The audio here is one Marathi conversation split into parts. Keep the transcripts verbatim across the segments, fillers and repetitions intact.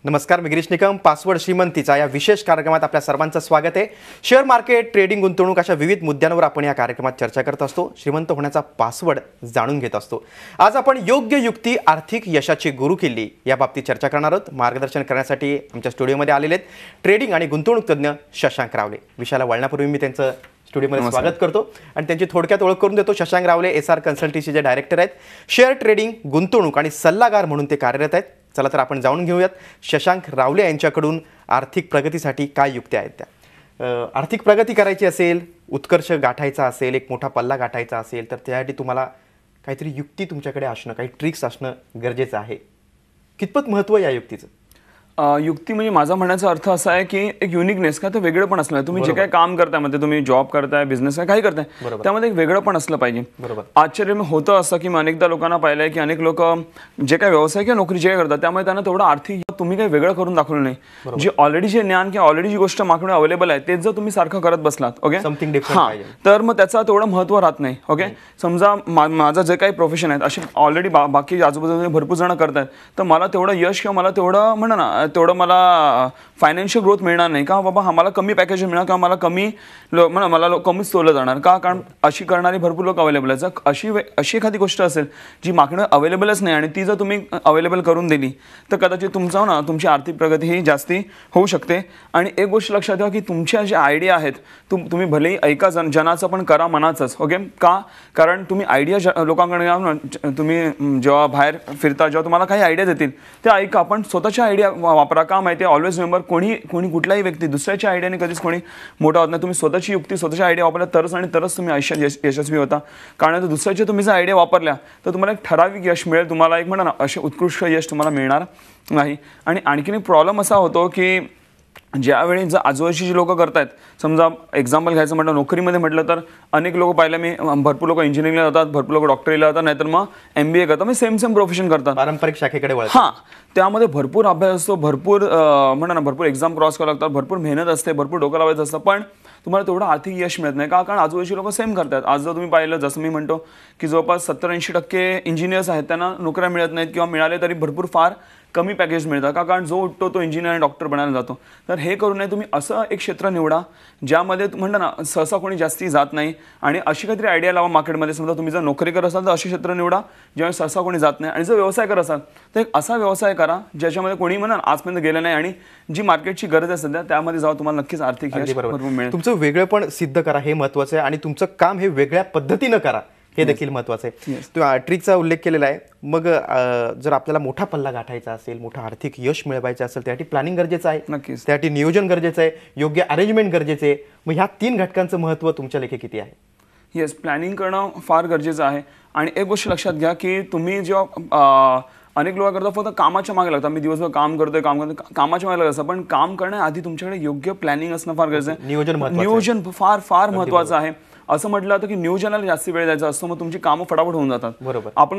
नमस्कार, मी गिरीश निकम. पासवर्ड श्रीमंतीचा या विशेष कार्यक्रमात आपल्या सर्वांचं स्वागत आहे. शेअर मार्केट, ट्रेडिंग, गुंतवणूक अशा विविध मुद्द्यांवर आपण या कार्यक्रमात चर्चा करत असतो. श्रीमंत होण्याचा पासवर्ड जाणून घेत असतो. आज आपण योग्य युक्ती आर्थिक यशाची गुरुकिल्ली या बाबतीत चर्चा करणार आहोत. मार्गदर्शन करण्यासाठी आमच्या स्टुडिओमध्ये आलेले आहेत ट्रेडिंग आणि गुंतवणूक तज्ञ शशांक रावले. विषयाला वळण्यापूर्वी मी त्यांचं स्टुडिओमध्ये स्वागत करतो आणि त्यांची थोडक्यात ओळख करून देतो. शशांक रावले एस आर कन्सल्टन्सीचे डायरेक्टर आहेत. शेअर ट्रेडिंग, गुंतवणूक आणि सल्लागार म्हणून ते कार्यरत आहेत. चला तर आपण जाणून घेऊयात शशांक रावले यांच्याकडून आर्थिक प्रगतीसाठी काय युक्त्या आहेत त्या. आर्थिक प्रगती करायची असेल, उत्कर्ष गाठायचा असेल, एक मोठा पल्ला गाठायचा असेल तर त्यासाठी तुम्हाला काहीतरी युक्ती तुमच्याकडे असणं, काही ट्रिक्स असणं गरजेचं आहे. कितपत महत्त्व या युक्तीचं? युक्ती म्हणजे माझा म्हणण्याचा अर्थ असा आहे की एक युनिकनेस, का तर वेगळं पण असलं. तुम्ही जे काही काम करताय, म्हणजे तुम्ही जॉब करताय, बिझनेस काही करताय, त्यामध्ये एक वेगळं पण असलं पाहिजे. आश्चर्य होतं असं की मी अनेकदा लोकांना पाहिलंय की अनेक लोक जे काही व्यवसाय किंवा नोकरी जे काही करतात त्यामुळे त्यांना तेवढं आर्थिक तुम्ही काही वेगळं करून दाखवलं नाही. जे ऑलरेडी जे ज्ञान किंवा ऑलरेडी जी गोष्ट मागणी अवेलेबल आहे तेच जर तुम्ही सारखं करत बसलात, ओके, हां, तर मग त्याचा तेवढं महत्त्व राहत नाही. ओके, समजा माझं जे काही प्रोफेशन आहेत असे ऑलरेडी बाकी आजूबाजूला भरपूर जण करतात, तर मला तेवढं यश किंवा मला तेवढं म्हणा ना तेवढं मला फायनान्शियल ग्रोथ मिळणार नाही का बाबा, हा मला कमी पॅकेज मिळणार किंवा मला कमी म्हणा मला कमीच तोलं जाणार का, कारण अशी करणारी भरपूर लोक अवेलेबल आहेत. जर अशी अशी एखादी गोष्ट असेल जी मागणं अवेलेबलच नाही आणि ती जर तुम्ही अवेलेबल करून दिली तर कदाचित तुमचा ना तुमची आर्थिक प्रगती ही जास्ती होऊ शकते. आणि एक गोष्ट लक्षात ठेवा की तुमच्या ज्या आयडिया आहेत तुम तुम्ही भलेही ऐका जन जनाचं पण करा मनाचंच. ओके, का, कारण तुम्ही आयडिया लोकांकडे तुम्ही जेव्हा बाहेर फिरता, जेव्हा तुम्हाला काही आयडियाज येतील ते ऐका, पण स्वतःच्या आयडिया वापरा. का माहिती आहे, ऑलवेज रिमेंबर, कोणी कोणी कुठलाही व्यक्ती दुसऱ्याच्या आयडियाने कधीच कोणी मोठा होत नाही. तुम्ही स्वतःची युक्ती, स्वतःची आयडिया वापरल्या तरच आणि तरच तुम्ही आयुष्यात यश यशस्वी होता. कारण जर दुसऱ्याचे तुम्ही जर आयडिया वापरल्या तर तुम्हाला एक ठराविक यश मिळेल, तुम्हाला एक म्हणा ना असे उत्कृष्ट यश तुम्हाला मिळणार नाही. आणि आणखीन एक प्रॉब्लेम असा होतो की ज्यावेळी जर आजूबाजूची जी लोक करतायत, समजा एक्झाम्पल घ्यायचं म्हटलं नोकरीमध्ये म्हटलं तर अनेक लोक पाहिलं मी, भरपूर लोक इंजिनिअरिंगला जातात, भरपूर लोक डॉक्टरीला जातात, नाहीतर मग एम बी ए करतात, म्हणजे सेम सेम प्रोफेशन करतात, पारंपरिक शाखेकडे वळतात. हां, त्यामध्ये भरपूर अभ्यास असतो, भरपूर म्हणा ना भरपूर एक्झाम क्रॉस करावं लागतात, भरपूर मेहनत असते, भरपूर डोकं लावायचं असतं, पण तुम्हाला तेवढं आर्थिक यश मिळत नाही. का, कारण आजूबाजूची लोक सेम करतात. आज जर तुम्ही पाहिलं, जसं मी म्हणतो की जवळपास सत्तर ऐंशी टक्के इंजिनियर्स आहेत त्यांना नोकऱ्या मिळत नाहीत किंवा मिळाले तरी भरपूर फार कमी पॅकेज मिळतं. का, कारण जो उठतो तो इंजिनियर आणि डॉक्टर बनायला जातो. तर हे करू नये. तुम्ही असं एक क्षेत्र निवडा ज्यामध्ये म्हणता ना सहसा कोणी जास्ती जात नाही आणि अशी काहीतरी आयडिया लावा मार्केटमध्ये. समजा तुम्ही जर नोकरी करत असाल तर असे क्षेत्र निवडा ज्यामुळे सहसा कोणी जात नाही. आणि जर व्यवसाय करत असाल तर एक असा व्यवसाय करा ज्याच्यामध्ये कोणी म्हणा आजपर्यंत गेलं नाही आणि जी मार्केटची गरज आहे सध्या त्यामध्ये जाऊन तुम्हाला नक्कीच आर्थिक यश भरपूर मिळेल. तुमचं वेगळं पण सिद्ध करा, हे महत्त्वाचं आहे. आणि तुमचं काम हे वेगळ्या पद्धतीनं करा, हे देखील महत्त्वाचं आहे. तो ट्रिकचा उल्लेख केलेला आहे. मग जर आपल्याला मोठा पल्ला गाठायचा असेल, मोठं आर्थिक यश मिळवायचं असेल, त्यासाठी प्लॅनिंग गरजेचं आहे, नक्कीच त्यासाठी नियोजन गरजेचं आहे, योग्य अरेंजमेंट गरजेचं आहे. मग ह्या तीन घटकांचं महत्त्व तुमच्या लेखे किती आहे? येस, प्लॅनिंग करणं फार गरजेचं आहे. आणि एक गोष्ट लक्षात घ्या की तुम्ही जेव्हा अनेक लोक करतात फक्त कामाच्या मागे लागतात, मी दिवसभर काम करतोय काम करतोय कामाच्या मागे लागत असतं, पण काम करण्याआधी तुमच्याकडे योग्य प्लॅनिंग असणं फार गरजेचं आहे. नियोजन नियोजन फार फार महत्त्वाचं आहे. असं म्हटलं होतं की नियोजनाला जास्त वेळ द्यायचा असतो, मग तुमची कामं फटाफट होऊन जातात. बरोबर, आपण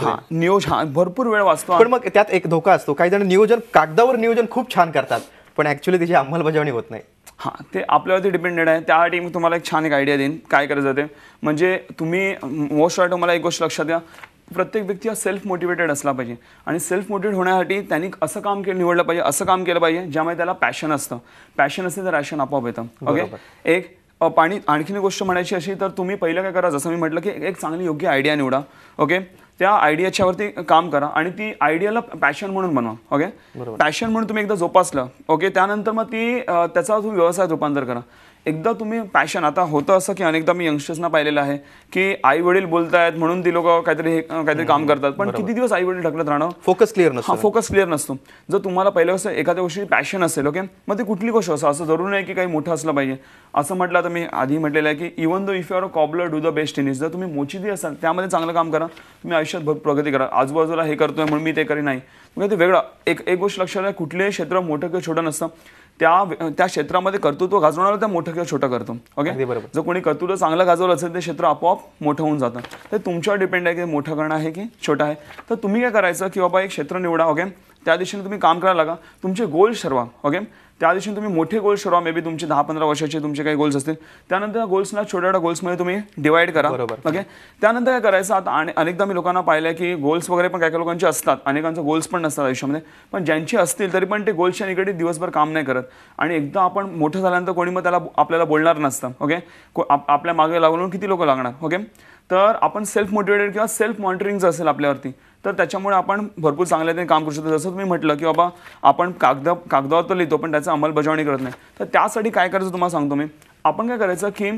नियोजन भरपूर वेळ वाचतो, पण मग त्यात एक धोका असतो. काही जण नियोजन कागदावर नियोजन खूप छान करतात पण ऍक्च्युअली त्याची अंमलबजावणी होत नाही. हां, ते आपल्यावरती डिपेंडेड आहे. त्यासाठी मी तुम्हाला एक छान एक आयडिया देईन काय करायचं ते. म्हणजे तुम्ही मोस्ट ऑफ मला एक गोष्ट लक्षात द्या, प्रत्येक व्यक्ती हा सेल्फ मोटिवेटेड असला पाहिजे. आणि सेल्फ मोटिवेट होण्यासाठी त्यांनी असं काम केलं निवडलं पाहिजे, असं काम केलं पाहिजे ज्यामध्ये त्याला पॅशन असतं. पॅशन असेल तर रॅशन आपोआप येतं. ओके, एक पाणी आणखीन एक गोष्ट म्हणायची अशी तर तुम्ही पहिलं काय करा, जसं मी म्हटलं की एक चांगली योग्य आयडिया निवडा. ओके, त्या आयडियाच्यावरती काम करा आणि ती आयडियाला पॅशन म्हणून बनवा. ओके, पॅशन म्हणून तुम्ही एकदा जोपासलं, ओके, त्यानंतर मग ती त्याचा तुम्ही व्यवसायात रूपांतर करा. एकदा तुम्ही पॅशन, आता होतं असं की अनेकदा मी यंगस्टर्सना पाहिलेलं आहे की आई वडील बोलतायत म्हणून ती लोक काहीतरी काहीतरी काम करतात, पण किती दिवस आई वडील ढकलत राहणं, फोकस क्लिअर नसतो. हा, फोकस क्लिअर नसतो. जर तुम्हाला पहिल्या कसं एखाद्या गोष्टी पॅशन असेल, ओके, मग ती कुठली गोष्ट असं असं जरूर नाही की काही मोठं असलं पाहिजे. असं म्हटलं तर मी आधी म्हटलेलं आहे की even though if you are a cobbler do the best in it. जर तुम्ही मोचिदी असाल त्यामध्ये चांगलं काम करा, तुम्ही आयुष्यात भरपूर प्रगती करा. आजूबाजूला हे करतोय म्हणून मी ते करी नाही, मग ते वेगळं. एक एक गोष्ट लक्षात आहे, कुठलेही क्षेत्र मोठं किंवा छोटं नसतं, त्या त्या क्षेत्रामध्ये कर्तृत्व गाजवणारा त्या मोठं किंवा छोटं करतो. ओके, जर कोणी कर्तृत्व चांगलं गाजवलं असेल ते क्षेत्र आपोआप मोठं होऊन जातं. ते तुमच्यावर डिपेंड आहे की मोठं करणं आहे की छोटं आहे. तर तुम्ही काय करायचं की बाबा एक क्षेत्र निवडा, ओके, त्या दिशेने तुम्ही काम करायला लागा, तुमचे गोल्स ठरवा. ओके, त्या दिवशी तुम्ही मोठे गोल्स ठरवा, मे बी तुमचे दहा पंधरा वर्षाचे तुमचे काही गोल्स असतील, त्यानंतर गोल्सला छोट्या छोट्या गोल्समध्ये तुम्ही डिवाइड करा. ओके, त्यानंतर काय करायचं, आता अनेकदा मी लोकांना पाहिलंय की गोल्स वगैरे पण काही काही लोकांचे असतात, अनेकांचे गोल्स पण नसतात आयुष्यामध्ये, पण ज्यांचे असतील तरी पण ते गोल्सच्या निगडीत दिवसभर काम नाही करत, आणि एकदा आपण मोठं झाल्यानंतर कोणी मग त्याला आपल्याला बोलणार नसतं. ओके, आपल्या मागे लागून किती लोक लागणार. ओके, तर आपण सेल्फ मोटिवेटेड किंवा सेल्फ मॉनिटरिंग जर असेल आपल्यावरती, तर त्याच्यामुळे आपण भरपूर चांगल्याने काम करू शकतो. जसं तुम्ही म्हटलं की बाबा आपण कागद कागदावर तर लिहितो पण त्याचं अंमलबजावणी करत नाही, तर त्यासाठी काय करायचं तुम्हाला सांगतो मी. आपण काय करायचं की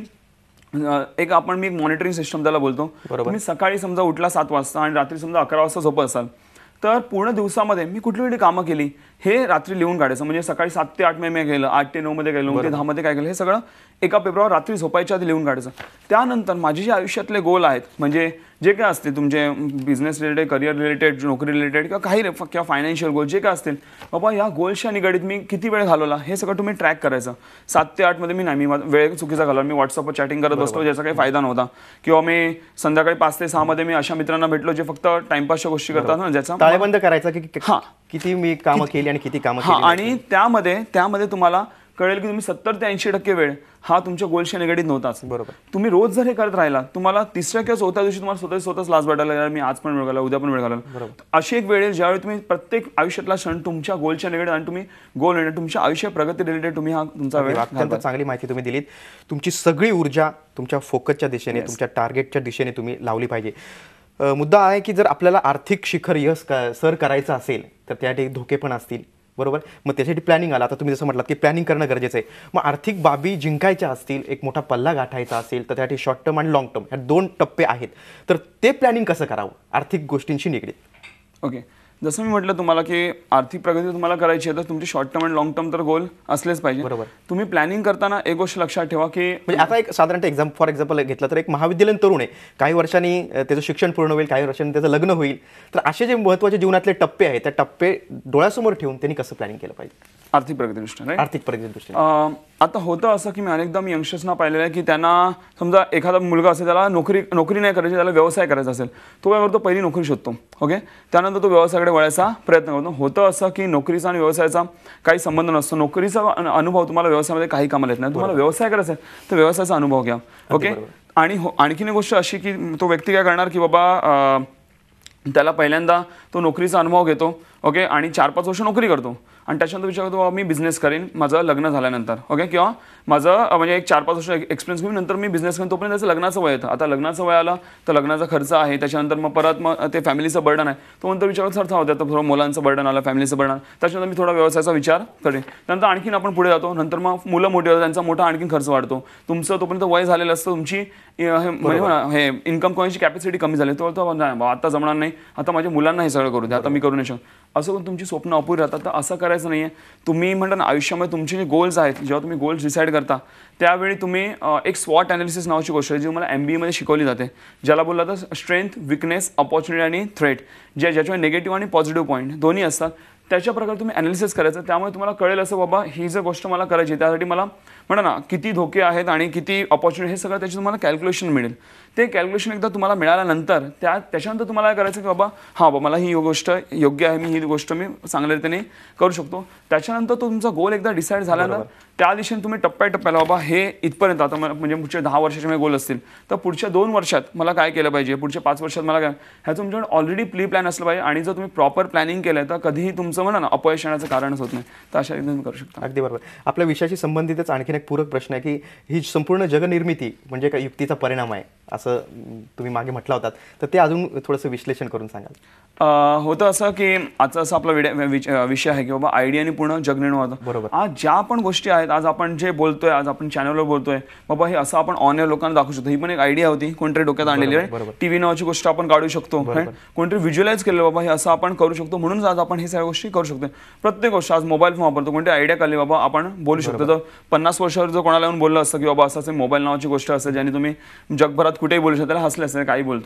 एक आपण मी मॉनिटरिंग सिस्टम त्याला बोलतो. तुम्ही सकाळी समजा उठला सात वाजता आणि रात्री समजा अकरा वाजता झोपत असाल, तर पूर्ण दिवसामध्ये मी कुठली कुठली कामं केली हे रात्री लिहून काढायचं. म्हणजे सकाळी सात ते आठ मध्ये मी गेलं, आठ ते नऊ मध्ये गेलो, नऊ ते दहा मध्ये काय केलं, हे सगळं एका पेपरवर रात्री झोपायच्या आधी लिहून काढायचं. त्यानंतर माझे जे आयुष्यातले गोल आहेत, म्हणजे जे काय असतील तुमचे बिझनेस रिलेटेड, करिअर रिलेटेड, नोकरी रिलेटेड किंवा काही किंवा फायनान्शियल गोल जे काय असतील, बाबा या गोल्सच्या निगडीत मी किती वेळ घालवला हे सगळं तुम्ही ट्रॅक करायचं. सात ते आठ मध्ये मी नाही, मी वेळ चुकीचा घालवला, मी व्हॉट्सअपवर चॅटिंग करत बसलो ज्याचा काही फायदा नव्हता, किंवा मी संध्याकाळी पाच ते सहा मध्ये मी अशा मित्रांना भेटलो जे फक्त टाइमपासच्या गोष्टी करतात ना, ज्याचा ताळेबंद करायचा की हा किती मी कामं केली आणि किती कामं केली. आणि त्यामध्ये त्यामध्ये तुम्हाला कळेल की तुम्ही सत्तर ते ऐंशी टक्के वेळ हा तुमच्या गोल्सच्या निगडीत नव्हताच. बरोबर, तुम्ही रोज जर हे करत राहिला, तुम्हाला तिसऱ्या किंवा चौथ्या दिवशी तुम्हाला स्वतः स्वतःच लाज वाटायला लागला, मी आज पण वेळ घालवला, उद्या पण वेळ घालवला. अशी एक वेळ आहे ज्यावेळी तुम्ही प्रत्येक आयुष्यातला क्षण तुमच्या गोलच्या निगडीत आणि तुम्ही गोल रिलेटेड तुमच्या आयुष्य प्रगती रिलेटेड तुम्ही हा तुमचा वेळ. अत्यंत चांगली माहिती तुम्ही दिलीत. तुमची सगळी ऊर्जा तुमच्या फोकसच्या दिशेने, तुमच्या टार्गेटच्या दिशेने तुम्ही लावली पाहिजे. मुद्दा आहे की जर आपल्याला आर्थिक शिखर यश सर करायचं असेल तर त्यासाठी धोके पण असतील, बरोबर. मग त्यासाठी प्लॅनिंग आला. आता तुम्ही जसं म्हटलात की प्लॅनिंग करणं गरजेचं आहे. मग आर्थिक बाबी जिंकायच्या असतील, एक मोठा पल्ला गाठायचा असेल, तर त्यासाठी शॉर्ट टर्म आणि लाँग टर्म ह्या दोन टप्पे आहेत. तर ते प्लॅनिंग कसं करावं आर्थिक गोष्टींशी निगडीत? ओके, जसं मी म्हटलं तुम्हाला की आर्थिक प्रगती तुम्हाला करायची आहे तर तुमचे शॉर्ट टर्म आणि लॉंग टर्म तर गोल असलेच पाहिजे. बरोबर. तुम्ही प्लॅनिंग करताना एक गोष्ट लक्षात ठेवा की म्हणजे आता एक साधारणतः एक्झाम फॉर एक्झाम्पल घेतलं तर एक महाविद्यालयीन तरुण आहे, काही वर्षांनी त्याचं शिक्षण पूर्ण होईल, काही वर्षांनी त्याचं लग्न होईल, तर असे जे महत्त्वाचे जीवनातले टप्पे आहेत त्या टप्पे डोळ्यासमोर ठेवून त्यांनी कसं प्लॅनिंग केलं पाहिजे आर्थिक प्रगती दृष्टीने? आर्थिक प्रगती दृष्टीने आता होतं असं की मी अनेकदा मी यंगस्टर्सना पाहिलेलं आहे की त्यांना समजा एखादा मुलगा असेल, त्याला नोकरी नोकरी नाही करायची, त्याला व्यवसाय करायचा असेल, तो काय करतो, पहिली नोकरी शोधतो. ओके, त्यानंतर तो व्यवसायाकडे वळायचा प्रयत्न करतो. होतं असं की नोकरीचा आणि व्यवसायाचा काही संबंध नसतो. नोकरीचा अनुभव तुम्हाला व्यवसायामध्ये काही कामाला येत नाही. तुम्हाला व्यवसाय करायचा आहे तर व्यवसायाचा अनुभव घ्या. ओके, आणि आणखीन एक गोष्ट अशी की तो व्यक्ती काय करणार की बाबा त्याला पहिल्यांदा तो नोकरीचा अनुभव घेतो. ओके, आणि चार पाच वर्ष नोकरी करतो आणि त्याच्यानंतर विचार करतो मी बिझनेस करेन माझं लग्न झाल्यानंतर. ओके, किंवा माझं म्हणजे एक चार पाच वर्ष एक्सपिरियन्स घेऊन नंतर मी बिझनेस करेन. तोपर्यंत त्याचं लग्नाचं वय येतं. आता लग्नाचं वय आलं तर लग्नाचा खर्च आहे, त्याच्यानंतर मग परत मग ते फॅमिलीचं बर्डन आहे. तो नंतर विचार करत होता तर थोडं मुलांचं बर्डन आलं, फॅमिलीचं बर्डन आलं, त्याच्यानंतर मी थोडा व्यवसायाचा विचार करेन. नंतर आणखीन आपण पुढे जातो, नंतर मग मुलं मोठी होतात, त्यांचा मोठा आणखीन खर्च वाढतो. तुमचं तोपर्यंत वय झालेलं असतं, तुमची म्हणजे हे इन्कम करण्याची कॅपॅसिटी कमी झाली, तो आता जमणार नाही, आता माझ्या मुलांना हे सगळं करू द्या, आता मी करू नाही शकत, असं पण तुमची स्वप्न अपुरी राहतात. तर असं करायचं नाही आहे. तुम्ही म्हणता ना आयुष्यामध्ये तुमचे जे गोल्स आहेत, जेव्हा तुम्ही गोल्स डिसाईड करता त्यावेळी तुम्ही एक स्वॉट ॲनालिसिस नावाची गोष्ट आहे जी मला एम बी एमध्ये शिकवली जाते, ज्याला बोललं जातं स्ट्रेंथ, विकनेस, अपॉर्च्युनिटी आणि थ्रेट, जे ज्याच्यामध्ये निगेटिव्ह आणि पॉझिटिव्ह पॉईंट दोन्ही असतात. त्याच्या प्रकारे तुम्ही ॲनालिसिस करायचं. त्यामुळे तुम्हाला कळेल असं बाबा ही जर गोष्ट मला करायची त्यासाठी मला म्हणा ना किती धोके आहेत आणि किती अपॉर्च्युनिटी, हे सगळं त्याची तुम्हाला कॅल्क्युलेशन मिळेल. ते कॅल्क्युलेशन एकदा तुम्हाला मिळाल्यानंतर त्या त्याच्यानंतर तुम्हाला काय करायचं की बाबा हां बाबा मला ही गोष्ट योग्य आहे, मी ही गोष्ट मी चांगल्या रीतीने करू शकतो. त्याच्यानंतर तो तुमचा गोल एकदा डिसाईड झाल्यानंतर त्या दिशेने तुम्ही टप्प्याटप्प्याला बाबा हे इथपर्यंत आता म्हणजे पुढच्या दहा वर्षाचे माझे गोल असतील तर पुढच्या दोन वर्षात मला काय केलं पाहिजे, पुढच्या पाच वर्षात मला काय, ह्याचं तुमच्याकडे ऑलरेडी प्री प्लॅन असलं पाहिजे. आणि जर तुम्ही प्रॉपर प्लॅनिंग केलं तर कधीही तुमचं म्हणा ना अपयश येण्याचं कारणच होत नाही. तर अशा रीतीने करू शकता. अगदी बरोबर. आपल्या विषयाशी संबंधितच आणखीन एक पूरक प्रश्न आहे की ही संपूर्ण जगनिर्मिती म्हणजे काय युक्तीचा परिणाम आहे असं तुम्ही मागे म्हटलं होतात, तर ते अजून थोडंसं विश्लेषण करून सांगाल? होतं असं की आजचा असा आपला विषय आहे की बाबा आयडियाने पूर्ण जग निर्माण होतं. बरोबर. आज ज्या पण गोष्टी आहेत, आज आपण जे बोलतोय, आज आपण चॅनलवर बोलतोय, बाबा हे असं आपण ऑन एअर लोकांना दाखवू शकतो. ही पण एक आयडिया होती कोणतरी डोक्यात आणलेली आहे. टीव्ही नावाची गोष्ट आपण काढू शकतो, कोणतरी व्हिज्युअलाइज केलं बाबा हे असं आपण करू शकतो, म्हणून आज आपण हे सगळ्या गोष्टी करू शकतो. प्रत्येक गोष्ट आज मोबाईल फोन वापरतो, कोणती आयडिया काढली बाबा आपण बोलू शकतो. तर पन्नास वर्षावर जर कोणाला येऊन बोललं असतं की बाबा असं मोबाईल नावाची गोष्ट असेल ज्याने तुम्ही जगभरात कुठेही बोलू शकता, त्याला हसले असते काही बोलतो.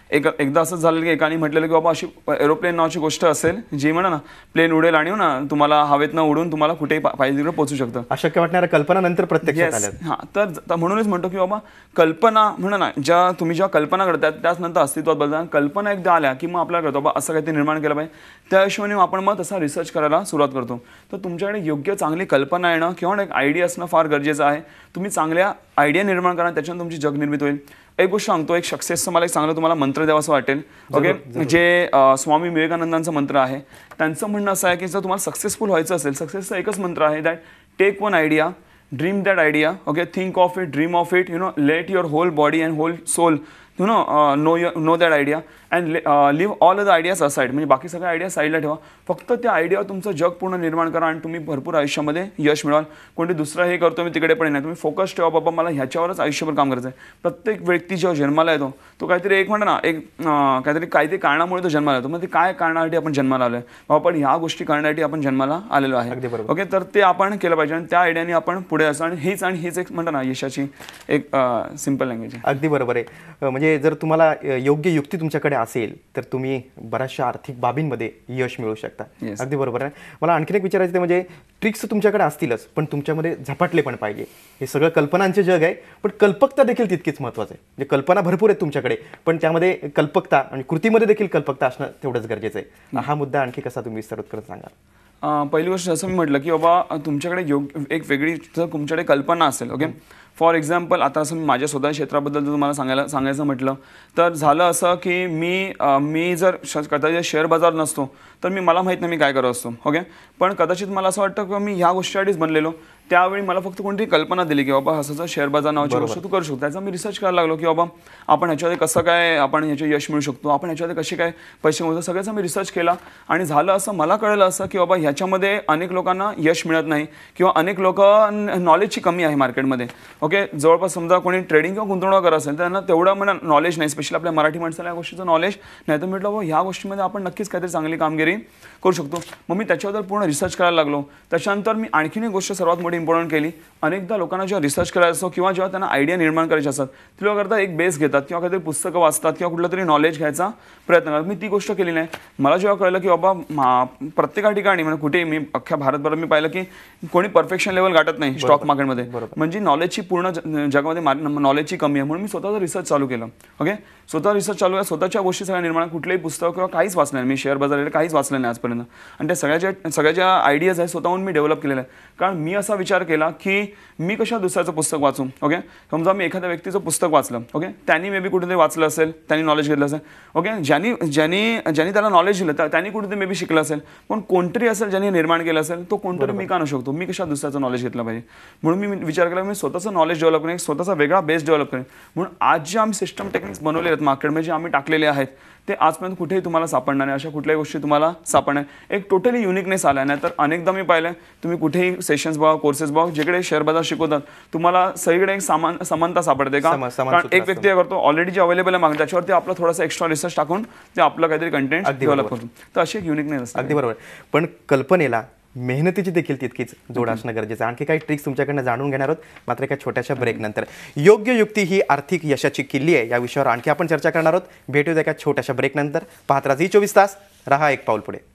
एक एकदा असं झालं की एकाने म्हटलेलं की बाबा अशी एरोप्लेन नावाची गोष्ट असेल जी म्हणा ना प्लेन उडेल आणि ना तुम्हाला हवेत न उडून तुम्हाला कुठेही पाहिजे तिकडे पोहोचू शकतं. अशक्य वाटणाऱ्या कल्पना नंतर प्रत्यक्षात आल्या. हा तर म्हणूनच म्हणतो की बाबा कल्पना म्हणा ना ज्या तुम्ही ज्या कल्पना करतात त्याच नंतर अस्तित्वात बदलतात. कल्पना एकदा आल्या की मग आपल्याला कळतो बाबा असं काहीतरी निर्माण केलं पाहिजे. त्या हिशोबाने आपण मग तसा रिसर्च करायला सुरुवात करतो. तर तुमच्याकडे योग्य चांगली कल्पना येणं किंवा एक आयडिया असणं फार गरजेचं आहे. तुम्ही चांगल्या आयडिया निर्माण करा त्याच्यानं तुमची जग निर्मित होईल. एक गोष्ट सांगतो, एक सक्सेसचं मला एक चांगलं तुम्हाला मंत्र द्यावं असं वाटेल. ओके, जे स्वामी विवेकानंदांचं मंत्र आहे त्यांचं म्हणणं असं आहे की जर तुम्हाला सक्सेसफुल व्हायचं असेल, सक्सेसचा एकच मंत्र आहे that take one idea, dream that idea, okay, think of it, dream of it, you know, let your whole body and whole soul you know no no that idea and leave all the ideas aside. म्हणजे बाकी सगळ्या आयडिया साईडला ठेवा, फक्त त्या आयडियावर तुमचं जग पूर्ण निर्माण करा आणि तुम्ही भरपूर आयुष्यामध्ये यश मिळवाल. कोणती दुसरं हे करतो मी तिकडे पण नाही, तुम्ही फोकस ठेवा बाबा मला ह्याच्यावरच आयुष्यभर काम करायचं आहे. प्रत्येक व्यक्ती जेव्हा जन्माला येतो तो काहीतरी एक म्हणतो ना एक काहीतरी काहीतरी कारणामुळे तो जन्माला येतो. मग ते काय कारणासाठी आपण जन्माला आलो आहे बाबा, पण ह्या गोष्टी करण्यासाठी आपण जन्माला आलेलो आहे. ओके, तर ते आपण केलं पाहिजे आणि त्या आयडियाने आपण पुढे असं आणि हेच आणि हेच एक म्हणतो ना यशाची एक सिंपल लँग्वेज आहे. अगदी बरोबर आहे. म्हणजे जर तुम्हाला योग्य युक्ती तुमच्याकडे असेल तर तुम्ही बऱ्याचशा आर्थिक बाबींमध्ये यश मिळवू शकता. अगदी बरोबर आहे. मला आणखीन एक विचारायचं ते म्हणजे ट्रिक्स तुमच्याकडे असतीलच पण तुमच्यामध्ये झपाटले पण पाहिजे. हे सगळं कल्पनांचे जग आहे पण कल्पकता देखील तितकीच महत्त्वाचं आहे. म्हणजे कल्पना भरपूर आहेत तुमच्याकडे पण त्यामध्ये कल्पकता आणि कृतीमध्ये देखील कल्पकता असणं तेवढंच गरजेचं आहे. हा मुद्दा आणखी कसा तुम्ही विस्तारित करत सांगा? पहिली गोष्ट असं मी म्हटलं की बाबा तुमच्याकडे योग्य एक वेगळी जर तुमच्याकडे कल्पना असेल, ओके, फॉर एक्झाम्पल आता असं मी माझ्या स्वतः क्षेत्राबद्दल जर तुम्हाला सांगायला सांगायचं म्हटलं तर झालं असं की मी मी जर कदाचित शेअर बाजार नसतो तर मी मला माहीत नाही मी काय करत असतो. ओके, पण कदाचित मला असं वाटतं की मी ह्या गोष्टीसाठीच बनलेलो. त्यावेळी मला फक्त कोणती कल्पना दिली की बाबा असं शेअर बाजार नावाची गोष्ट तू करू शकतो. त्याचा मी रिसर्च करायला लागलो की बाबा आपण ह्याच्यामध्ये कसं काय आपण ह्याचे यश मिळू शकतो, आपण ह्याच्यामध्ये कसे काय पैसे मिळतो, सगळ्याचा मी रिसर्च केला आणि झालं असं मला कळलं असं की बाबा ह्याच्यामध्ये अनेक लोकांना यश मिळत नाही किंवा अनेक लोक नॉलेजची कमी आहे मार्केटमध्ये. ओके, जवळपास समजा कोणी ट्रेडिंग किंवा गुंतवणूक करत असेल त्यांना तेवढं म्हणा नॉलेज नाही, स्पेशली आपल्या मराठी माणसाला या गोष्टीचं नॉलेज नाही. तर म्हटलं बाबा ह्या गोष्टीमध्ये आपण नक्कीच काहीतरी चांगली कामगिरी करू शकतो. मग मी त्याच्याबद्दल पूर्ण रिसर्च करायला लागलो. त्याच्यानंतर मी आणखीन एक गोष्ट सर्वात मोठी इम्पॉर्टंट केली. अनेकदा लोकांना जेव्हा रिसर्च करायचं असतो किंवा जेव्हा त्यांना आयडिया निर्माण करायचे असतात ते लोक करतात एक बेस घेतात किंवा काहीतरी पुस्तकं वाचतात किंवा कुठलं तरी नॉलेज घ्यायचा प्रयत्न करतात. मी ती गोष्ट केली नाही. मला जेव्हा कळलं की बाबा प्रत्येका ठिकाणी म्हणजे कुठेही मी अख्ख्या भारतभरात मी पाहिलं की कोणी परफेक्शन लेवल गाठत नाही स्टॉक मार्केटमध्ये. म्हणजे नॉलेजची पूर्ण जगामध्ये नॉलेजची कमी आहे. म्हणून मी स्वतःचा रिसर्च चालू केलं. ओके, स्वतः रिसर्च चालू आहे, स्वतःच्या गोष्टी सगळ्या निर्माण, कुठलेही पुस्तक किंवा काहीच वाचलं नाही मी, शेअर बाजार काहीच वाचलं नाही आजपर्यंत. आणि त्या सगळ्याच्या सगळ्या ज्या आयडियाज आहेत स्वतःहून मी डेव्हलप केलेल्या आहेत. कारण मी असा विचार केला की मी कशा दुसऱ्याचं पुस्तक वाचू. ओके, समजा मी एखाद्या व्यक्तीचं पुस्तक वाचलं, ओके, त्यांनी मे बी कुठेतरी वाचलं असेल, त्यांनी नॉलेज घेतलं असेल. ओके, ज्यांनी ज्यांनी ज्यांनी त्याला नॉलेज दिलं त्यांनी कुठेतरी मे बी शिकलं असेल, पण कोणतरी असेल ज्यांनी निर्माण केलं असेल तो कोणतरी मी का नसू शकतो. मी कशा दुसऱ्याचं नॉलेज घेतलं पाहिजे. म्हणून मी विचार केला मी स्वतःचं नॉलेज डेव्हलप करेन, स्वतःचा वेगळा बेस डेव्हलप करेन. म्हणून आज जे आम्ही सिस्टम टेक्निक्स बनवले आहेत मार्केटमध्ये जे आम्ही टाकलेले आहेत ते आजपर्यंत कुठेही तुम्हाला सापडणार नाही. अशा कुठल्याही गोष्टी तुम्हाला सापडणार. एक टोटली युनिकनेस आला नाही. तर अनेकदा मी पाहिलं तुम्ही कुठेही सेशन्स बघा, कोर्सेस बघा, जिकडे शेअर बाजार शिकवतात तुम्हाला सगळीकडे एक समान समानता सापडते का. कारण एक व्यक्ती काय करतो ऑलरेडी जे अवेलेबल आहे मागं त्याच्यावरती आपला थोडासा एक्स्ट्रा रिसर्च टाकून ते आपलं काहीतरी कंटेंट डेव्हलप करतो. तर अशी एक युनिकनेस असते. अगदी बरोबर. पण कल्पनेला मेहनतीची देखील तितकीच जोड असणं गरजेचं आहे. आणखी काही ट्रिक्स तुमच्याकडनं जाणून घेणार आहोत मात्र एका छोट्याशा ब्रेक नंतर. योग्य युक्ती ही आर्थिक यशाची किल्ली आहे या विषयावर आणखी आपण चर्चा करणार आहोत. भेटूया एका छोट्याशा ब्रेक नंतर. पाहत राहा झी चोवीस तास, रहा एक पाऊल पुढे.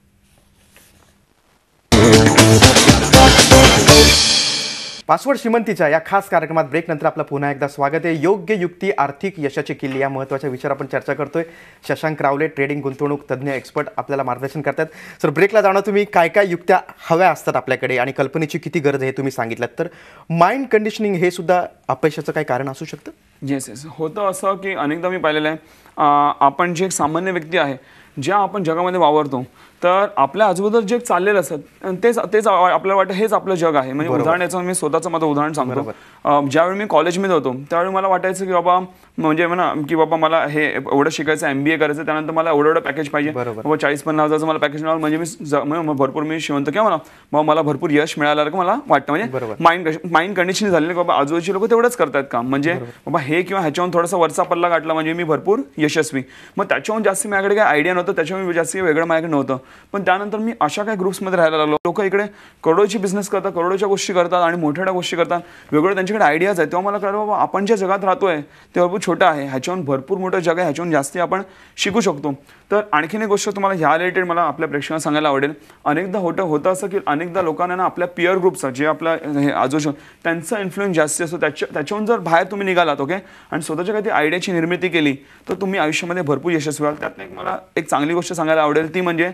पासवर्ड श्रीमंतीच्या या खास कार्यक्रमात ब्रेक नंतर आपलं पुन्हा एकदा स्वागत आहे. योग्य युक्ती आर्थिक यशाची किल्ली या महत्त्वाच्या विषयावर आपण चर्चा करतोय. शशांक रावले ट्रेडिंग गुंतवणूक तज्ज्ञ एक्सपर्ट आपल्याला मार्गदर्शन करतात. सर, ब्रेकला जाणं तुम्ही काय काय युक्त्या हव्या असतात आपल्याकडे आणि कल्पनेची किती गरज आहे तुम्ही सांगितलं. तर माइंड कंडिशनिंग हे सुद्धा अपयशाचं काही कारण असू शकतं. येस येस होतं असं की अनेकदा मी पाहिलेलं आहे आपण जे एक सामान्य व्यक्ती आहे ज्या आपण जगामध्ये वावरतो तर आपल्या आजूबाजूला जे चाललेलं असतं तेच तेच आपल्याला वाटतं हेच आपलं जग आहे. म्हणजे उदाहरण याचं मी स्वतःचं माझं उदाहरण सांगतो. ज्यावेळी मी कॉलेजमध्ये होतो त्यावेळी मला वाटायचं की बाबा म्हणजे म्हणा की बाबा मला हे एवढं शिकायचं, एम बी ए करायचं, त्यानंतर मला एवढं एवढं पॅकेज पाहिजे, बाबा चाळीस पन्नास हजारचं मला पॅकेज मिळालं म्हणजे मी भरपूर मी श्रीमंत किंवा म्हणा बाबा मला भरपूर यश मिळालं मला वाटतं. म्हणजे माइंड माइंड कंडिशन झालेलं की बाबा आजूबाजूचे लोक तेवढंच करतात काम म्हणजे बाबा हे किंवा ह्याच्याहून थोडासा वरचा पल्ला गाठला म्हणजे मी भरपूर यशस्वी. मग त्याच्याहून जास्त माझ्याकडे काही आयडिया नव्हतं, त्याच्याहून जास्त वेगळं माझ्याकडे नव्हतं. पण त्यानंतर मी अशा काही ग्रुप्समध्ये राहायला लागलो. लोक इकडे करोडोची बिझनेस करतात, करोडोच्या गोष्टी करतात आणि मोठ्या गोष्टी करतात, वेगवेगळे त्यांच्याकडे आयडियाज आहेत. तेव्हा मला कळलं बाबा आपण ज्या जगात राहतोय ते भरपूर छोटं आहे, ह्याच्याहून भरपूर मोठं जग आहे, ह्याच्याहून जास्ती आपण शिकू शकतो. तर आणखीन एक गोष्ट तुम्हाला ह्या रिलेटेड मला आपल्या प्रेक्षकांना सांगायला आवडेल. अनेकदा होतं होतं असं की अनेकदा लोकांना ना आपल्या पिअर ग्रुपचा जे आपला हे आजोश त्यांचा इन्फ्लुएन्स जास्त असतो, त्याच्या त्याच्याहून जर बाहेर तुम्ही निघालात ओके आणि स्वतःच्या काही आयडियाची निर्मिती केली तर तुम्ही आयुष्यामध्ये भरपूर यशस्वी व्हाल. त्यात एक मला एक चांगली गोष्ट सांगायला आवडेल ती म्हणजे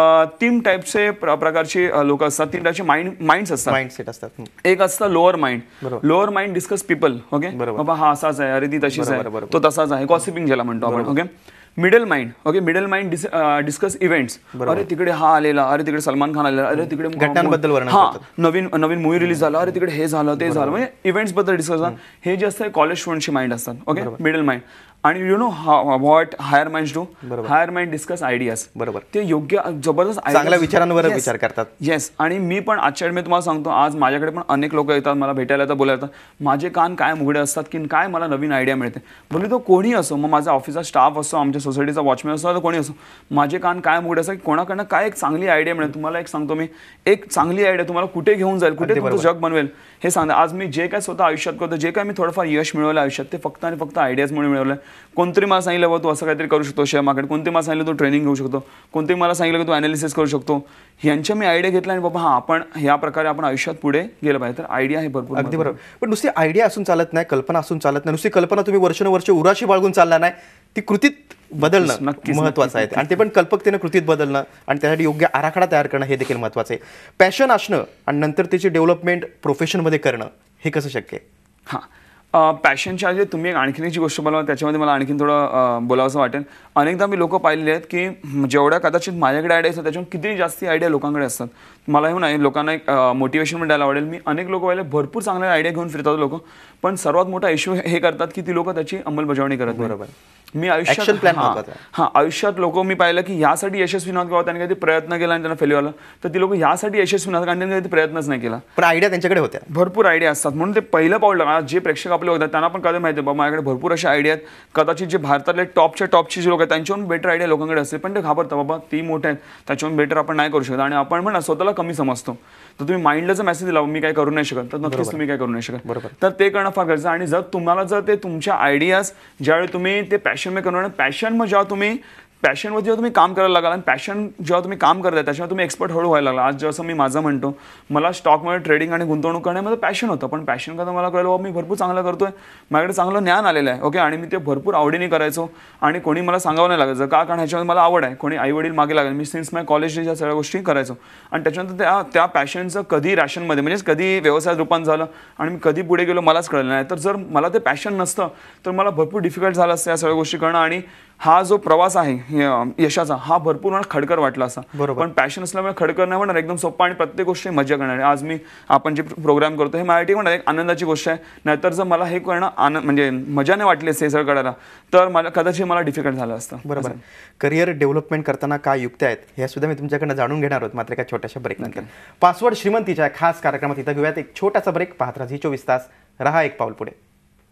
तीन टाईपचे प्रकारचे लोक असतात, तीन टाईपचे माइंड माइंड्स असतात, माइंडसेट असतात. एक असतं lower mind. Lower mind discuss people okay, बाबा हा असाच आहे, अरे ती तशीच आहे, तो तसाच आहे, गॉसिपिंग ज्याला म्हणतो आपण okay. Middle mind okay, middle mind discuss events, अरे तिकडे हा आलेला, अरे तिकडे सलमान खान आलेला, अरे तिकडे घटनांबद्दल वर्णन हा नवीन नवीन मूवी रिलीज झाला, अरे तिकडे हे झालं ते झालं, म्हणजे इव्हेंट्स बद्दल डिस्कस. हे जे असतं कॉलेज स्टुडंटची माइंड असतात ओके, मिडल माइंड. आणि you know what higher mind do, higher mind discuss ideas. बरोबर, ते योग्य जबरदस्त चांगल्या विचारांवर विचार करतात. येस. आणि मी पण आजच्या मी तुम्हाला सांगतो, आज माझ्याकडे पण अनेक लोक येतात मला भेटायला येतात, बोलायला येतात, माझे कान काय उघडे असतात की काय मला नवीन आयडिया मिळते. बोलली तो कोणी असो, मग माझा ऑफिसचा स्टाफ असो, आमच्या सोसायटीचा वॉचमॅन असो, तर कोणी असो, माझे कान काय उघडे असतात की कोणाकडनं काय एक चांगली आयडिया मिळेल. तुम्हाला एक सांगतो मी, एक चांगली आयडिया तुम्हाला कुठे घेऊन जाईल, कुठे तुमचं जग बनवेल हे सांगता. आज मी जे काय स्वतः आयुष्यात करतो, जे काय मी थोडंफार यश मिळवलं आयुष्यात, ते फक्त आणि फक्त आयडियाजमुळे मिळवलं. कोणतरी मला सांगितलं बाबा तू असं काहीतरी करू शकतो शेअर मार्केट, कोणते मला सांगितलं तू ट्रेनिंग घेऊ शकतो, कोणते मला सांगितलं की तू अनालिसिस करू शकतो, यांच्या मी आयडिया घेतला आणि बाबा हा आपण ह्या प्रकारे आपण आयुष्यात पुढे गेलं पाहिजे. तर आयडिया हे भरपूर. अगदी बरोबर. पण नुसती आयडिया असून चालत नाही, कल्पना असून चालत नाही. नुसती कल्पना तुम्ही वर्षानुवर्षे उराशी बाळगून चालला नाही, ती कृतीत बदलणं महत्वाचं आहे. आणि ते पण कल्पकतेनं कृतीत बदलणं आणि त्यासाठी योग्य आराखडा तयार करणं हे देखील महत्वाचं आहे. पॅशन असणं आणि नंतर त्याची डेव्हलपमेंट प्रोफेशनमध्ये करणं हे कसं शक्य आहे? हां, पॅशनच्या आधी तुम्ही एक आणखीन एक गोष्ट बोला, त्याच्यामध्ये मला आणखीन थोडं बोलावंसं वाटेल. अनेकदा मी लोक पाहिलेले आहेत की जेवढ्या कदाचित माझ्याकडे आयडिया असतात त्याच्यावर किती जास्ती आयडिया लोकांकडे असतात. मला हे नाही लोकांना एक मोटिवेशन पण द्यायला आवडेल. मी अनेक लोक पाहिले भरपूर चांगले आयडिया घेऊन फिरतात लोक, पण सर्वात मोठा इश्यू हे करतात की ती लोक त्याची अंमलबजावणी करत. बरोबर. मी आयुष्यात हां आयुष्यात लोक मी पाहिलं की यासाठी यशस्वी नव्हतं किंवा त्यांनी काही प्रयत्न केला आणि त्यांना फेल्युअर आलं, तर ती लोक यासाठी यशस्वी नव्हतं कारण त्यांनी काही प्रयत्नच नाही केला. पण आयडिया त्यांच्याकडे होत्या, भरपूर आयडिया असतात. म्हणून ते पहिलं पाऊल टाका. जे प्रेक्षक आपले होतात त्यांना पण कधी माहिती आहे बाबा माझ्याकडे भरपूर अशा आयडिया आहेत, कदाचित जे भारतातले टॉपच्या टॉपचे जे लोक आहेत त्यांच्याहून बेटर आयडिया लोकांकडे असते, पण ते घाबरतात बाबा ती मोठे आहेत त्याच्याहून बेटर आपण नाही करू शकत आणि आपण म्हणा स्वतःला कमी समजतो. तर तुम्ही माइंडला जर मेसेज दिला मी काय करू नाही शकत, तर नक्कीच तुम्ही काय करू नाही शकत. बरोबर. तर ते करणं फार गरजेचं. आणि जर तुम्हाला जर ते तुमच्या आयडियाज ज्यावेळी तुम्ही ते पॅशनमध्ये करणार, पॅशन मग जेव्हा तुम्ही पॅशनवर जेव्हा तुम्ही काम करायला लागाल आणि पॅशन जेव्हा तुम्ही काम करताय त्याच्यावर तुम्ही एक्सपर्ट हळू व्हायला लागला. आज जसं मी माझं म्हणतो, मला स्टॉकमध्ये ट्रेडिंग आणि गुंतवणूक करण्यामध्ये पॅशन होतं, पण पॅशन करता मला कळलं बाबा मी भरपूर चांगलं करतोय, माझ्याकडे चांगलं ज्ञान आलेलं आहे ओके, आणि मी ते भरपूर आवडीने करायचो आणि कोणी मला सांगावं नाही लागायचं का, कारण ह्याच्यामध्ये मला आवड आहे, कोणी आई वडील मागे लागेल. मी सिन्स माय कॉलेज या सगळ्या गोष्टी करायचो आणि त्याच्यानंतर त्या त्या पॅशनचं कधी रॅशनमध्ये म्हणजे कधी व्यवसायात रूपांतर झालं आणि मी कधी पुढे गेलो मलाच कळलं नाही. तर जर मला ते पॅशन नसतं तर मला भरपूर डिफिकल्ट झालं असतं या सगळ्या गोष्टी करणं. आणि हा जो प्रवास आहे यशाचा हा भरपूर मला खडकर वाटला असा. पण पॅशन असल्यामुळे खडकर नाही म्हणणार, एकदम सोपा आणि प्रत्येक गोष्टी मजा करणार. आज मी आपण जे प्रोग्राम करतो हे माझ्यासाठी म्हणणार एक आनंदाची गोष्ट आहे. नाहीतर जर मला हे करणं आनंद म्हणजे मजा नाही वाटली असते हे सगळं करायला तर मला कदाचित मला डिफिकल्ट झालं असतं. बरोबर. करिअर डेव्हलपमेंट करताना काय युक्त्या आहेत हे सुद्धा मी तुमच्याकडनं जाणून घेणार आहोत मात्र एका छोट्याशा ब्रेक नंतर. पासवर्ड श्रीमंतीच्या खास कार्यक्रमात इथं घेऊयात एक छोटासा ब्रेक. पाहत राहा झी चोवीस तास, रहा एक पाऊल पुढे.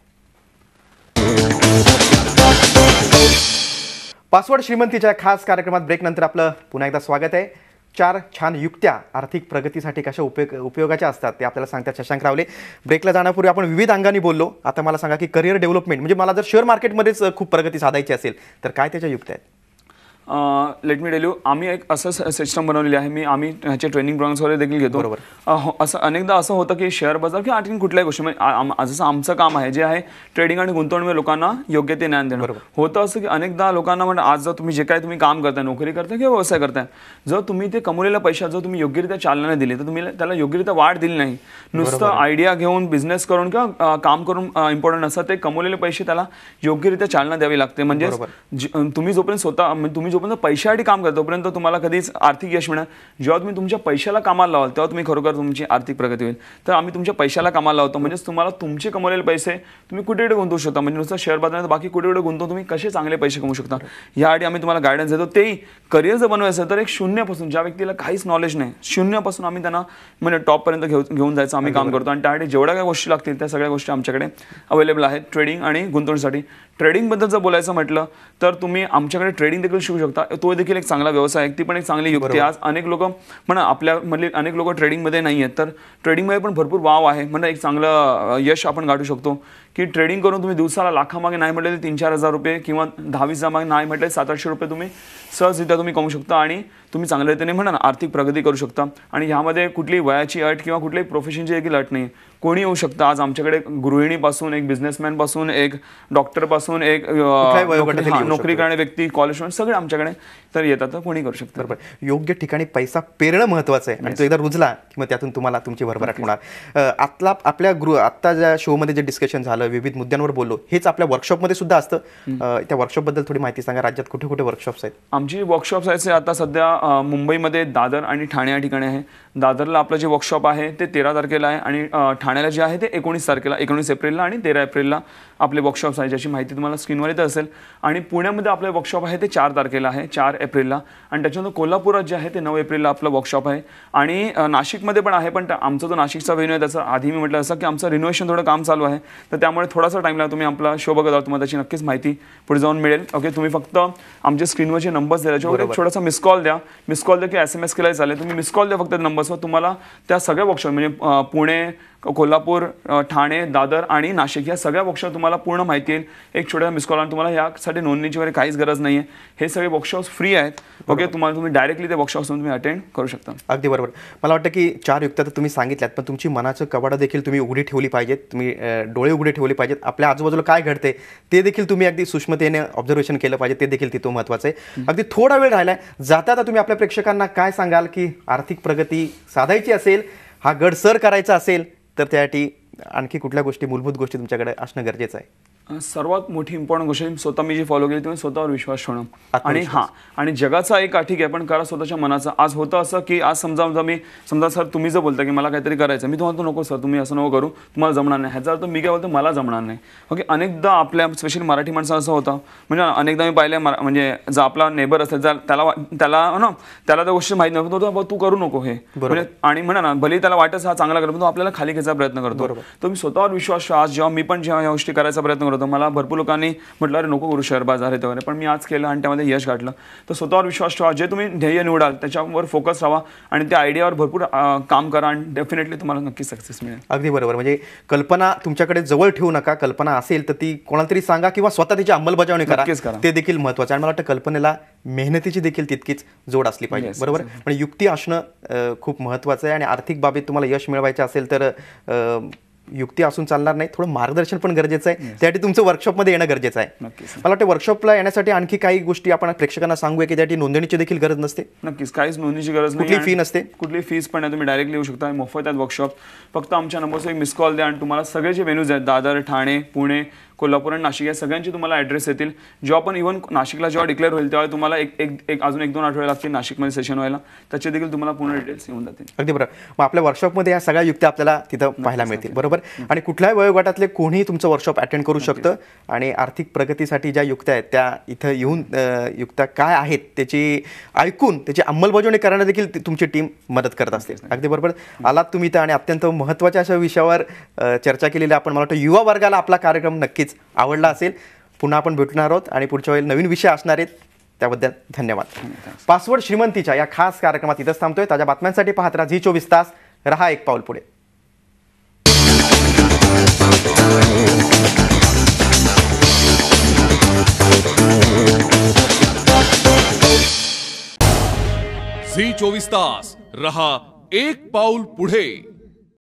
पासवर्ड श्रीमंतीच्या खास कार्यक्रमात ब्रेक नंतर आपलं पुन्हा एकदा स्वागत आहे. चार छान युक्त्या आर्थिक प्रगतीसाठी कशा उपयोग उपयोगाच्या असतात ते आपल्याला सांगतात शशांक रावले. ब्रेकला जाण्यापूर्वी आपण विविध अंगाने बोललो. आता मला सांगा की करिअर डेव्हलपमेंट म्हणजे मला जर शेअर मार्केटमध्येच खूप प्रगती साधायची असेल तर काय त्याच्या युक्त्या आहेत? लेट मी टेल यू, आम्ही एक असं सिस्टम बनवलेली आहे. मी आम्ही ह्याचे ट्रेनिंग प्रोग्राम्स वगैरे देखील घेतो. बरोबर. असं अनेकदा असं होतं की शेअर बाजार किंवा आणखी कुठल्याही गोष्टी म्हणजे जसं आमचं काम आहे जे आहे ट्रेडिंग आणि गुंतवणूक लोकांना योग्य ते ज्ञान देणं. होतं असं की अनेकदा लोकांना म्हणजे आज जर तुम्ही जे काय तुम्ही काम करताय, नोकरी करताय किंवा व्यवसाय करताय, जर तुम्ही ते कमवलेल्या पैशात जर तुम्ही योग्यरित्या चालना नाही दिली तर तुम्ही त्याला योग्यरित्या वाढ दिली नाही, नुसतं आयडिया घेऊन बिझनेस करून किंवा काम करून इम्पॉर्टंट नसतं, ते कमवलेले पैसे त्याला योग्यरित्या चालना द्यावी लागते. म्हणजे तुम्ही जोपर्यंत स्वतः तुम्ही जोपर्यंत पैशासाठी काम करता तोपर्यंत तुम्हाला कधीच आर्थिक यश मिळणार. जेव्हा तुम्ही तुमच्या पैशाला कामाला लावाल तेव्हा तुम्ही खरोखर तुमची आर्थिक प्रगती होईल. तर आम्ही तुमच्या पैशाला कामाला लावतो, म्हणजेच तुम्हाला तुमचे कमवलेले पैसे तुम्ही कुठे कुठे गुंतवू शकता, म्हणजे नुसतं शेअर बाजारात बाकी कुठे कुठे गुंतवून तुम्ही कसे चांगले पैसे कमवू शकता यासाठी आम्ही तुम्हाला गायडन्स देतो. तेही करिअर जर बनवायचं तर एक शून्यापासून, ज्या व्यक्तीला काहीच नॉलेज नाही, शून्यापासून आम्ही त्यांना म्हणजे टॉपपर्यंत घेऊ घेऊन जायचं आम्ही काम करतो. आणि त्यासाठी जेवढ्या काही गोष्टी लागतील त्या सगळ्या गोष्टी आमच्याकडे अवेलेबल आहेत ट्रेडिंग आणि गुंतवणुकीसाठी. ट्रेडिंगबद्दल जर बोलायचं म्हटलं तर तुम्ही आमच्याकडे ट्रेडिंग देखील शिकू शकता, तो देखील एक चांगला व्यवसाय आहे, ती पण एक चांगली युक्ती आहे. आज अनेक लोक म्हणा आपल्या मधले अनेक लोक ट्रेडिंगमध्ये नाही आहेत, तर ट्रेडिंगमध्ये पण भरपूर वाव आहे. म्हणजे एक चांगलं यश आपण गाठू शकतो की ट्रेडिंग करून तुम्ही दिवसाला लाखामागे नाही म्हटले तीन चार हजार रुपये किंवा दहावीस मागे नाही म्हटले सात आठशे रुपये तुम्ही सहजरित्या तुम्ही कमवू शकता आणि तुम्ही चांगल्या रीतीने म्हणा ना आर्थिक प्रगती करू शकता. आणि ह्यामध्ये कुठली वयाची अट किंवा कुठल्याही प्रोफेशनची देखील अट नाही, कोणी येऊ शकतं. आज आमच्याकडे गृहिणीपासून एक बिझनेसमॅन पासून एक डॉक्टर पासून एक नोकरी करणारे व्यक्ती, कॉलेज सगळे आमच्याकडे तर येतात, तर कोणी करू शकतं. बरोबर, योग्य ठिकाणी पैसा पेरणं महत्वाचं आहे आणि तो एकदा रुजला की मग त्यातून तुम्हाला तुमची भरभराट होणार. आतला आपल्या गृह आत्ता ज्या शोमध्ये जे डिस्कशन झालं, विविध मुद्द्यांवर बोललो, हेच आपल्या वर्कशॉपमध्ये सुद्धा असतं. त्या वर्कशॉपबद्दल थोडी माहिती सांगा. राज्यात कुठे कुठे वर्कशॉप्स आहेत? आमची वर्कशॉप्स आहेत आता सध्या मुंबईमध्ये दादर आणि ठाणे या ठिकाणी आहे. दादरला आपलं जे वर्कशॉप आहे ते तेरा तारखेला आहे आणि ठाण्याला जे आहे ते एकोणीस तारखेला एकोणीस एप्रिलला आणि तेरा एप्रिलला आपले वर्कशॉप्स आहे, ज्याची माहिती तुम्हाला स्क्रीनवर येत असेल. आणि पुण्यामध्ये आपलं वर्कशॉप आहे ते चार तारखेला आहे, चार एप्रिलला. आणि त्याच्यानंतर कोल्हापुरात जे आहे ते नऊ एप्रिलला आपलं वर्कशॉप आहे. आणि नाशिकमध्ये पण आहे, पण आमचा जो नाशिकचा व्हेन्यू आहे त्याचा आधी मी म्हटलं असं की आमचं रिनोव्हेशन थोडं काम चालू आहे, तर त्यामुळे थोडासा टाईम लागला. तुम्ही आपला शो बघत आहात, तुम्हाला त्याची नक्कीच माहिती पुढे जाऊन मिळेल. ओके, तुम्ही फक्त आमच्या स्क्रीनवरचे नंबर्स द्या, त्याच्यावर एक छोटासा मिस कॉल द्या. मिस कॉल द्या की एस एम एस केला चालेल, तुम्ही मिस कॉल द्या फक्त नंबर्सवर. तुम्हाला त्या सगळ्या वर्कशॉप म्हणजे पुणे, कोल्हापूर, ठाणे, दादर आणि नाशिक या सगळ्या वर्कशॉप तुम्हाला पूर्ण माहिती येईल एक छोट्या मिस कॉल. आणि तुम्हाला यासाठी नोंदणीची वगैरे काहीच गरज नाही आहे, हे सगळे वर्कशॉप्स फ्री आहेत. ओके, तुम्हाला तुम्ही डायरेक्टली त्या वर्कशॉप्स तुम्ही अटेंड करू शकता. अगदी बरोबर. मला वाटतं की चार युक्त्या तर तुम्ही सांगितल्यात, पण तुमची मनाचं कवाडं देखील तुम्ही उघडी ठेवली पाहिजेत, तुम्ही डोळे उघडे ठेवले पाहिजेत. आपल्या आजूबाजूला काय घडते ते देखील तुम्ही अगदी सूक्ष्मतेने ऑब्झर्वेशन केलं पाहिजे, ते देखील तिथं महत्त्वाचं आहे. अगदी थोडा वेळ राहिला आहे, जाता आता तुम्ही आपल्या प्रेक्षकांना काय सांगाल की आर्थिक प्रगती साधायची असेल, हा गड सर करायचा असेल, तर त्यासाठी आणखी कुठल्या गोष्टी, मूलभूत गोष्टी तुमच्याकडे असणं गरजेचं आहे? सर्वात मोठी इम्पॉर्टंट गोष्ट स्वतः मी जी फॉलो केली तुम्ही स्वतःवर विश्वास ठेवणं. आणि हां, आणि जगाचा एक ठीक आहे पण करा स्वतःच्या मनाचा. आज होतं असं की आज समजा समजा मी समजा सर तुम्ही जर बोलता की मला काहीतरी करायचं, मी तुम्हाला नको सर तुम्ही असं नको करू, तुम्हाला जमणार नाही, ह्याचा अर्थ मी काय बोलतो मला जमणार नाही. ओके, अनेकदा आपल्या स्पेशली मराठी माणसं असं होतं, म्हणजे अनेकदा मी पाहिलं म्हणजे जर आपला नेबर असेल जर त्याला त्याला ना त्याला त्या गोष्टी माहीत नव्हतं, तो तू करू नको हे म्हणजे, आणि म्हणा ना भले त्याला वाटत हा चांगला करतो, तो आपल्याला खाली घ्यायचा प्रयत्न करतो. तो मी स्वतःवर विश्वास आज जेव्हा मी पण जेव्हा या गोष्टी करायचा प्रयत्न करतो, मला भरपूर लोकांनी म्हटलं अरे नको करू शेअर बाजार हे वगैरे, पण मी आज केलं आणि त्यामध्ये यश गाठलं. तर स्वतःवर विश्वास ठेवा, जे तुम्ही ध्येय निवडाल त्याच्यावर फोकस राहा आणि त्या आयडियावर भरपूर काम करा आणि डेफिनेटली तुम्हाला नक्की सक्सेस मिळेल. अगदी बरोबर. म्हणजे कल्पना तुमच्याकडे जवळ ठेवू नका, कल्पना असेल तर ती कोणाला तरी सांगा किंवा स्वतः त्याची अंमलबजावणी करा, ते देखील महत्त्वाचं. आणि मला वाटतं कल्पनेला मेहनतीची देखील तितकीच जोड असली पाहिजे. बरोबर, म्हणजे युक्ती असणं खूप महत्त्वाचं आहे. आणि आर्थिक बाबीत तुम्हाला यश मिळवायचं असेल तर युक्ती असून चालणार नाही, थोडं मार्गदर्शन पण गरजेचं आहे. त्यासाठी तुमचं वर्कशॉपमध्ये येणं गरजेचं आहे. मला वाटतं वर्कशॉपला येण्यासाठी आणखी काही गोष्टी आपण प्रेक्षकांना सांगूया की त्यासाठी नोंदणीची देखील गरज नसते. नक्कीच काहीच नोंदणीची गरज नाही, कुठली फी नसते, कुठली फीस पण नाही, तुम्ही डायरेक्टली येऊ शकता, मोफत आहेत वर्कशॉप. फक्त आमच्या नंबरवर एक मिस कॉल द्या आणि तुम्हाला सगळे जे व्हेन्यूज आहेत दादर, ठाणे, पुणे, कोल्हापूर आणि नाशिक या सगळ्यांची तुम्हाला ॲड्रेस येतील. जेव्हा पण इव्हन नाशिकला जेव्हा डिक्लेअर होईल तेव्हा तुम्हाला एक एक एक अजून एक दोन आठवडे लागतील नाशिकमध्ये सेशन व्हायला, त्याचे देखील तुम्हाला पूर्ण डिटेल्स येऊन जातील. अगदी बरोबर. मग आपल्या वर्कशॉपमध्ये या सगळ्या युक्त्या आपल्याला तिथं पाहायला मिळतील. बरोबर, आणि कुठल्याही वयोगटातले कोणीही तुमचं वर्कशॉप अटेंड करू शकतं. आणि आर्थिक प्रगतीसाठी ज्या युक्त्या आहेत त्या इथं येऊन युक्त्या काय आहेत त्याची ऐकून त्याची अंमलबजावणी करण्याला देखील तुमची टीम मदत करत असते. अगदी बरोबर. आलात तुम्ही इथं आणि अत्यंत महत्त्वाच्या अशा विषयावर चर्चा केलेली आपण. मला वाटतं युवा वर्गाला आपला कार्यक्रम नक्कीच आवडला असेल. पुन्हा आपण भेटणार आहोत आणि पुढच्या वेळेला नवीन विषय असणार आहेत, त्याबद्दल धन्यवाद. पासवर्ड श्रीमंतीच्या या खास कार्यक्रमात इथंच थांबतोय. ताज्या बातम्यांसाठी पाहत राहा झी चोवीस तास. रहा एक पाऊल पुढे. झी चोवीस तास रहा एक पाऊल पुढे.